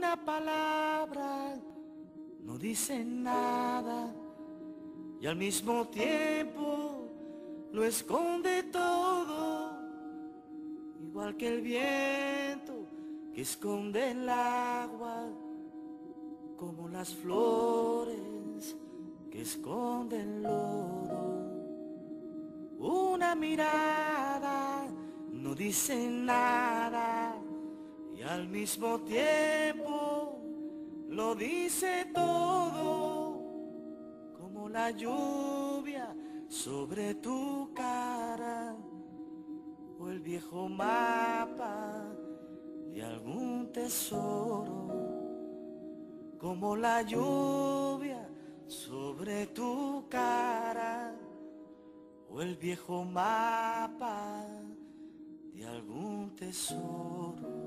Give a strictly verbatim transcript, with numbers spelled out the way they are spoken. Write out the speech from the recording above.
una palabra no dice nada y al mismo tiempo lo esconde todo, igual que el viento que esconde el agua, como las flores que esconden el lodo. Una mirada no dice nada y al mismo tiempo lo dice todo, como la lluvia sobre tu cara o el viejo mapa de algún tesoro, como la lluvia sobre tu cara o el viejo mapa de algún tesoro.